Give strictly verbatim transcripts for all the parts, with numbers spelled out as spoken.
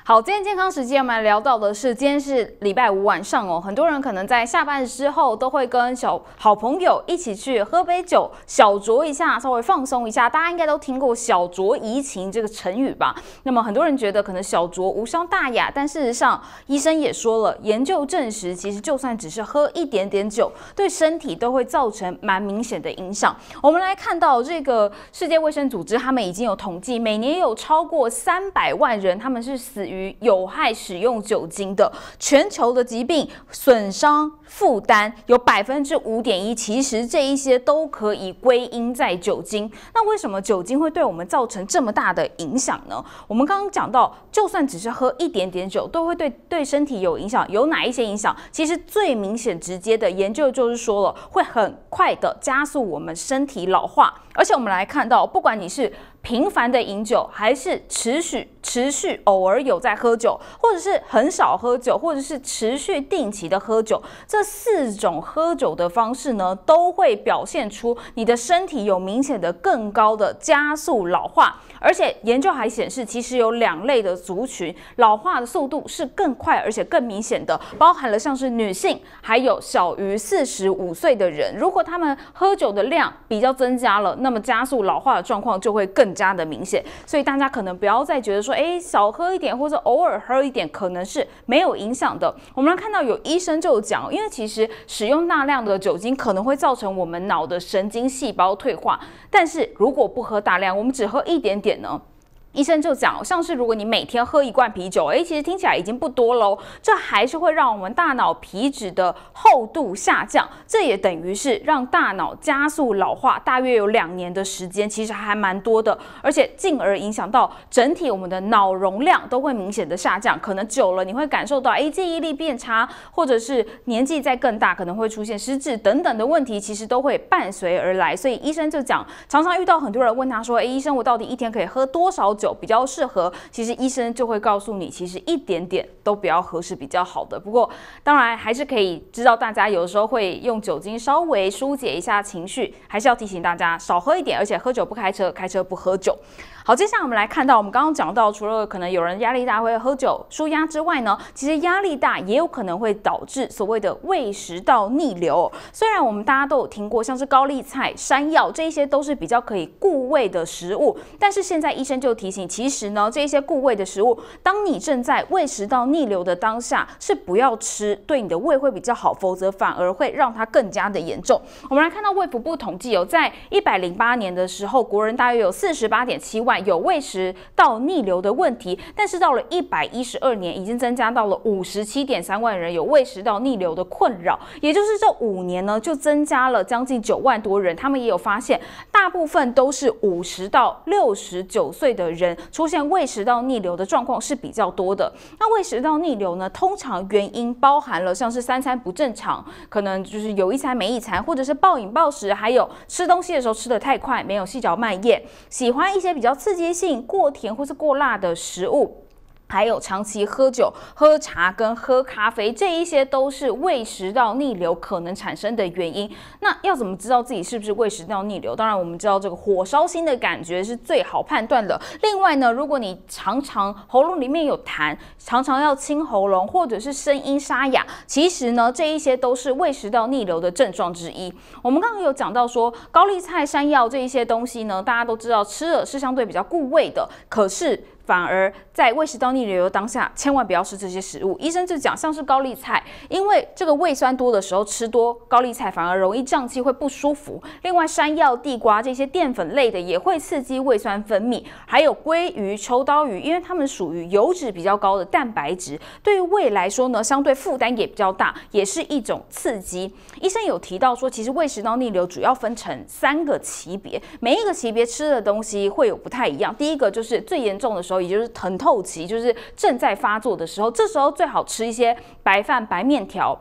好，今天健康时间我们来聊到的是，今天是礼拜五晚上哦，很多人可能在下班之后都会跟小好朋友一起去喝杯酒，小酌一下，稍微放松一下。大家应该都听过"小酌怡情"这个成语吧？那么很多人觉得可能小酌无伤大雅，但事实上，医生也说了，研究证实，其实就算只是喝一点点酒，对身体都会造成蛮明显的影响。我们来看到这个世界卫生组织，他们已经有统计，每年有超过三百万人，他们是死于有害使用酒精的。全球的疾病损伤负担有百分之五点一，其实这一些都可以归因在酒精。那为什么酒精会对我们造成这么大的影响呢？我们刚刚讲到，就算只是喝一点点酒，都会对对身体有影响。有哪一些影响？其实最明显直接的研究就是说了，会很快的加速我们身体老化。而且我们来看到，不管你是频繁的饮酒，还是持续持续偶尔有在喝酒，或者是很少喝酒，或者是持续定期的喝酒，这四种喝酒的方式呢，都会表现出你的身体有明显的更高的加速老化。而且研究还显示，其实有两类的族群老化的速度是更快而且更明显的，包含了像是女性，还有小于四十五岁的人。如果他们喝酒的量比较增加了，那么加速老化的状况就会更加的明显。所以大家可能不要再觉得说，哎，少喝一点或者偶尔喝一点可能是没有影响的。我们来看到有医生就讲，因为其实使用大量的酒精可能会造成我们脑的神经细胞退化，但是如果不喝大量，我们只喝一点点呢？医生就讲，像是如果你每天喝一罐啤酒，哎，其实听起来已经不多喽，这还是会让我们大脑皮质的厚度下降，这也等于是让大脑加速老化，大约有两年的时间，其实还蛮多的，而且进而影响到整体我们的脑容量都会明显的下降，可能久了你会感受到，哎，记忆力变差，或者是年纪再更大，可能会出现失智等等的问题，其实都会伴随而来。所以医生就讲，常常遇到很多人问他说，哎，医生，我到底一天可以喝多少酒比较适合？其实医生就会告诉你，其实一点点都不要喝是比较好的。不过当然还是可以知道，大家有时候会用酒精稍微疏解一下情绪，还是要提醒大家少喝一点，而且喝酒不开车，开车不喝酒。好，接下来我们来看到，我们刚刚讲到，除了可能有人压力大会喝酒舒压之外呢，其实压力大也有可能会导致所谓的胃食道逆流。虽然我们大家都有听过，像是高丽菜、山药这一些都是比较可以固胃的食物，但是现在医生就提醒，其实呢，这些固胃的食物，当你正在胃食道逆流的当下，是不要吃，对你的胃会比较好，否则反而会让它更加的严重。我们来看到卫福部统计，有在一百零八年的时候，国人大约有四十八点七万有胃食道逆流的问题，但是到了一百一十二年，已经增加到了五十七点三万人有胃食道逆流的困扰，也就是这五年呢，就增加了将近九万多人。他们也有发现，大部分都是五十到六十九岁的人出现胃食道逆流的状况是比较多的。那胃食道逆流呢，通常原因包含了像是三餐不正常，可能就是有一餐没一餐，或者是暴饮暴食，还有吃东西的时候吃得太快，没有细嚼慢咽，喜欢一些比较刺激性、过甜或是过辣的食物，还有长期喝酒、喝茶跟喝咖啡，这一些都是胃食道逆流可能产生的原因。那要怎么知道自己是不是胃食道逆流？当然，我们知道这个火烧心的感觉是最好判断的。另外呢，如果你常常喉咙里面有痰，常常要清喉咙，或者是声音沙哑，其实呢，这一些都是胃食道逆流的症状之一。我们刚刚有讲到说，高丽菜、山药这一些东西呢，大家都知道吃了是相对比较固胃的，可是反而在胃食道逆流的当下，千万不要吃这些食物。医生就讲，像是高丽菜，因为这个胃酸多的时候吃多高丽菜反而容易胀气，会不舒服。另外，山药、地瓜这些淀粉类的也会刺激胃酸分泌，还有鲑鱼、秋刀鱼，因为它们属于油脂比较高的蛋白质，对于胃来说呢，相对负担也比较大，也是一种刺激。医生有提到说，其实胃食道逆流主要分成三个级别，每一个级别吃的东西会有不太一样。第一个就是最严重的时候，也就是疼痛期，就是正在发作的时候，这时候最好吃一些白饭、白面条。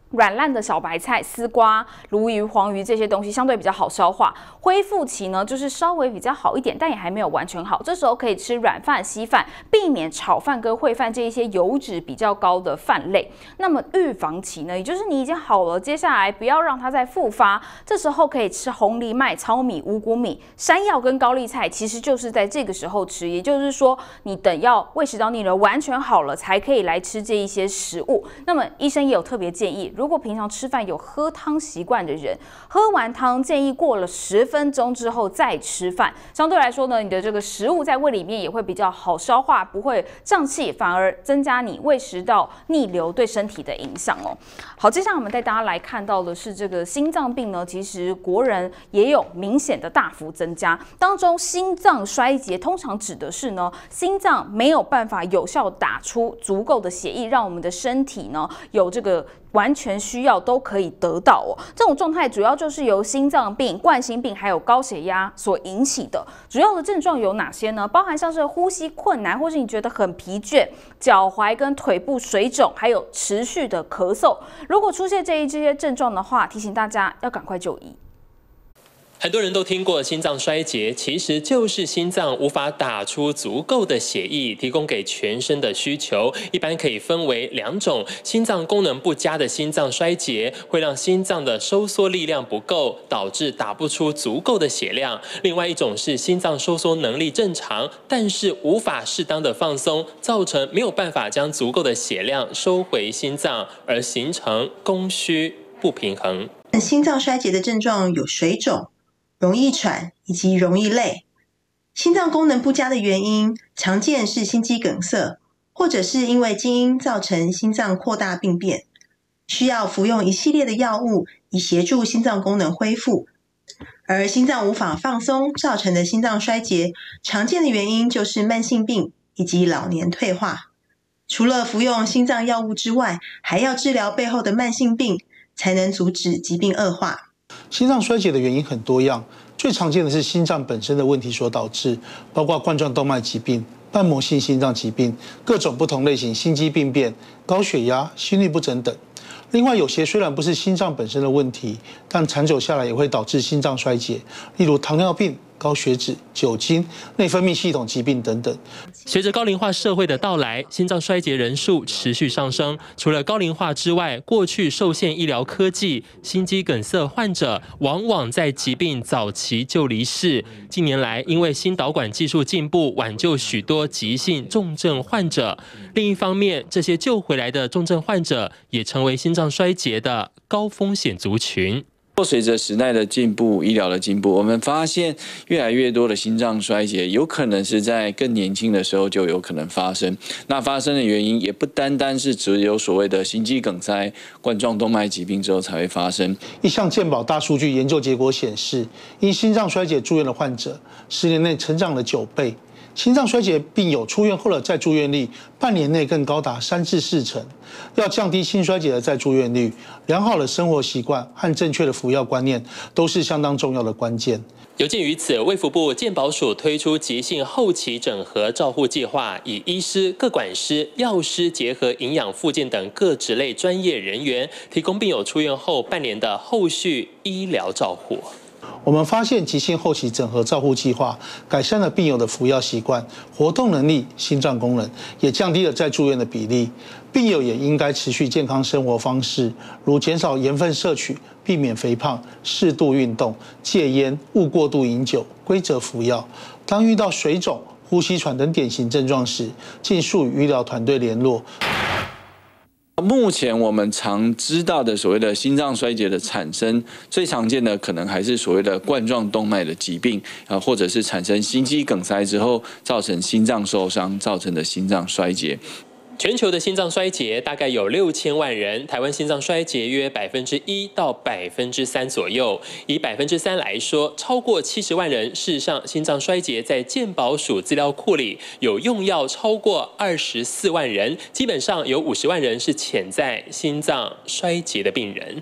软烂的小白菜、丝瓜、鲈鱼、黄鱼这些东西相对比较好消化，恢复期呢就是稍微比较好一点，但也还没有完全好。这时候可以吃软饭、稀饭，避免炒饭跟烩饭这一些油脂比较高的饭类。那么预防期呢，也就是你已经好了，接下来不要让它再复发，这时候可以吃红藜麦、糙米、五谷米、山药跟高丽菜，其实就是在这个时候吃。也就是说，你等要胃食道逆流完全好了，才可以来吃这一些食物。那么医生也有特别建议，如果平常吃饭有喝汤习惯的人，喝完汤建议过了十分钟之后再吃饭，相对来说呢，你的这个食物在胃里面也会比较好消化，不会胀气，反而增加你胃食道逆流对身体的影响哦。好，接下来我们带大家来看到的是这个心脏病呢，其实国人也有明显的大幅增加，当中心脏衰竭通常指的是呢，心脏没有办法有效打出足够的血液，让我们的身体呢有这个完全需要都可以得到哦。这种状态主要就是由心脏病、冠心病还有高血压所引起的。主要的症状有哪些呢？包含像是呼吸困难，或是你觉得很疲倦、脚踝跟腿部水肿，还有持续的咳嗽。如果出现这一这些症状的话，提醒大家要赶快就医。 很多人都听过心脏衰竭，其实就是心脏无法打出足够的血液，提供给全身的需求。一般可以分为两种：心脏功能不佳的心脏衰竭，会让心脏的收缩力量不够，导致打不出足够的血量；另外一种是心脏收缩能力正常，但是无法适当的放松，造成没有办法将足够的血量收回心脏，而形成供需不平衡。 心脏衰竭的症状有水肿、容易喘以及容易累。心脏功能不佳的原因常见是心肌梗塞，或者是因为基因造成心脏扩大病变，需要服用一系列的药物以协助心脏功能恢复。而心脏无法放松造成的心脏衰竭，常见的原因就是慢性病以及老年退化。除了服用心脏药物之外，还要治疗背后的慢性病，才能阻止疾病恶化。 心脏衰竭的原因很多样，最常见的是心脏本身的问题所导致，包括冠状动脉疾病、瓣膜性心脏疾病、各种不同类型心肌病变、高血压、心律不整等。另外，有些虽然不是心脏本身的问题，但长久下来也会导致心脏衰竭，例如糖尿病、高血脂、酒精、内分泌系统疾病等等。 随着高龄化社会的到来，心脏衰竭人数持续上升。除了高龄化之外，过去受限医疗科技，心肌梗塞患者往往在疾病早期就离世。近年来，因为心导管技术进步，挽救许多急性重症患者。另一方面，这些救回来的重症患者也成为心脏衰竭的高风险族群。 随着时代的进步，医疗的进步，我们发现越来越多的心脏衰竭有可能是在更年轻的时候就有可能发生。那发生的原因也不单单是只有所谓的心肌梗塞、冠状动脉疾病之后才会发生。 一项健保大数据研究结果显示，因心脏衰竭住院的患者，十年内成长了九倍。心脏衰竭病友出院后的再住院率，半年内更高达三至四成。要降低心衰竭的再住院率，良好的生活习惯和正确的服药观念都是相当重要的关键。 有鉴于此，卫福部健保署推出急性后期整合照护计划，以医师、个管师、药师结合营养复健等各职类专业人员，提供病友出院后半年的后续医疗照护。 我们发现急性后期整合照护计划改善了病友的服药习惯、活动能力、心脏功能，也降低了再住院的比例。病友也应该持续健康生活方式，如减少盐分摄取、避免肥胖、适度运动、戒烟、勿过度饮酒、规则服药。当遇到水肿、呼吸喘等典型症状时，尽速与医疗团队联络。 目前我们常知道的所谓的心脏衰竭的产生，最常见的可能还是所谓的冠状动脉的疾病，啊，或者是产生心肌梗塞之后造成心脏受伤造成的心脏衰竭。 全球的心脏衰竭大概有六千万人，台湾心脏衰竭约百分之一到百分之三左右。以百分之三来说，超过七十万人。事实上，心脏衰竭在健保署资料库里有用药超过二十四万人，基本上有五十万人是潜在心脏衰竭的病人。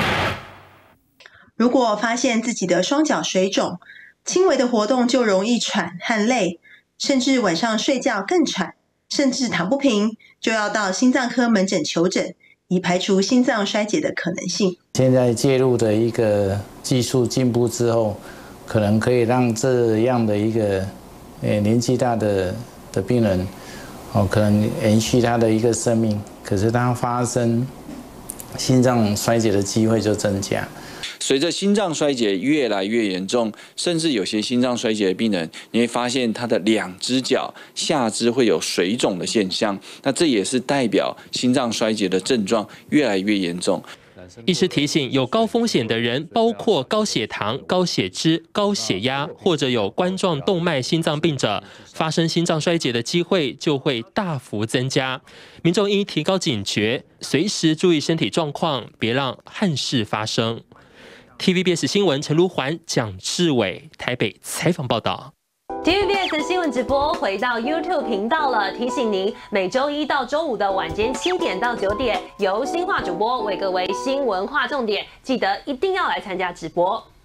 如果发现自己的双脚水肿，轻微的活动就容易喘和累，甚至晚上睡觉更喘，甚至躺不平，就要到心脏科门诊求诊， 以排除心脏衰竭的可能性。 现在介入的一个技术进步之后，可能可以让这样的一个呃年纪大的的病人，哦，可能延续他的一个生命，可是他发生心脏衰竭的机会就增加。 随着心脏衰竭越来越严重，甚至有些心脏衰竭的病人，你会发现他的两只脚下肢会有水肿的现象，那这也是代表心脏衰竭的症状越来越严重。 医师提醒，有高风险的人，包括高血糖、高血脂、高血压，或者有冠状动脉心脏病者，发生心脏衰竭的机会就会大幅增加。民众应提高警觉，随时注意身体状况，别让憾事发生。T V B S 新闻陈如环、蒋志伟台北采访报道。 T V B S 新闻直播回到 YouTube 频道了，提醒您每周一到周五的晚间七点到九点，由新化主播为各位新闻划重点，记得一定要来参加直播。